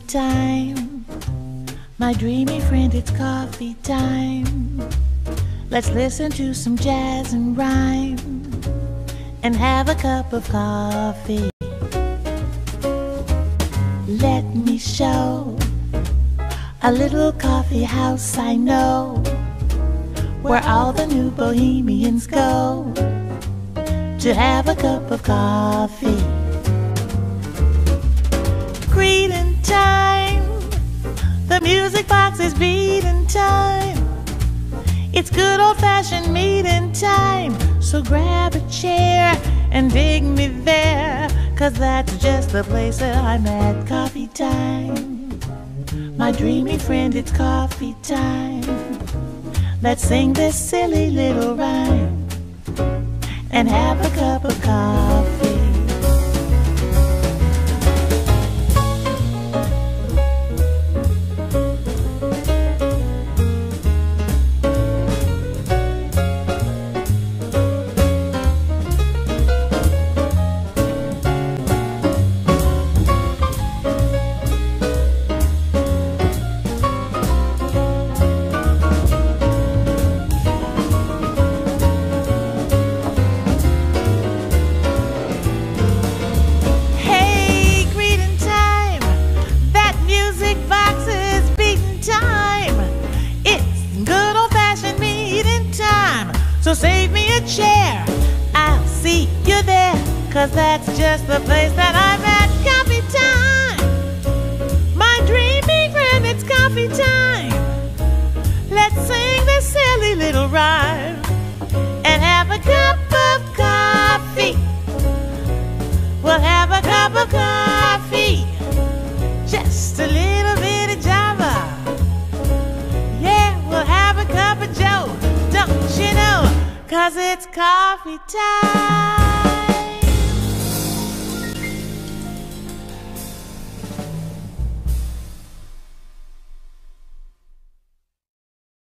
time. My dreamy friend, it's coffee time. Let's listen to some jazz and rhyme and have a cup of coffee. Let me show a little coffee house I know, where all the new bohemians go to have a cup of coffee. Greetin time, the music box is beatin time. It's good old-fashioned meetin time. So grab a chair and dig me there, 'cause that's just the place that I'm at. Coffee time, my dreamy friend, it's coffee time. Let's sing this silly little rhyme and have a cup of coffee. So save me a chair, I'll see you there, 'cause that's just the place that I'm at. Coffee time, my dreamy friend, it's coffee time. Let's sing this silly little rhyme and have a cup of coffee. We'll have a cup of coffee, just a little bit of Java. Yeah, we'll have a cup of Joe, don't you know? 'Cause it's coffee time.